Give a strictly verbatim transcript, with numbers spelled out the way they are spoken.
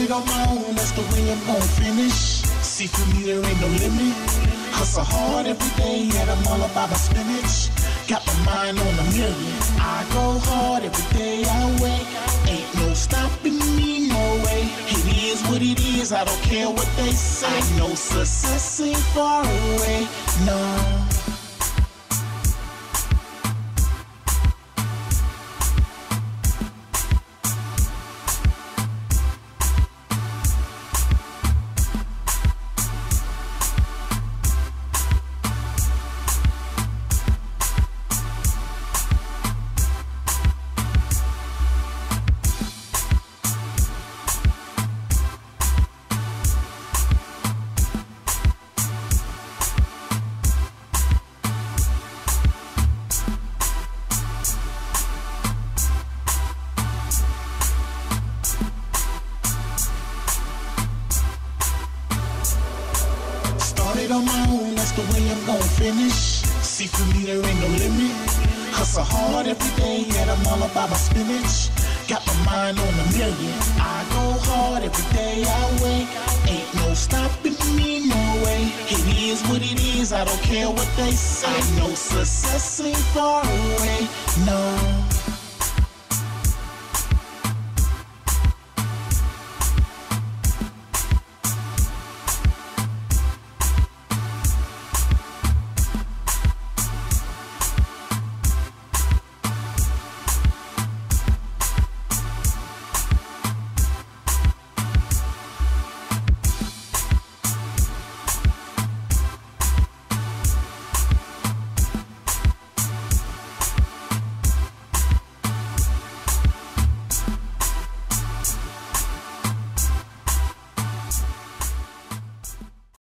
Started on my own, that's the way I'm gon' finish. See, for me there ain't no limit. Hustle hard every day, and I'm all about my spinach. Got my mind on a million. I go hard every day I wake. Ain't no stopping me, no way. It is what it is, I don't care what they say. I know success ain't far away, no. Started on my own, that's the way I'm gon' finish. See, for me there ain't no limit. Hustle hard every day, and I'm all about my spinach. Got my mind on a million. I go hard every day I wake. Ain't no stopping me, no way. It is what it is, I don't care what they say. I know success ain't far away, no.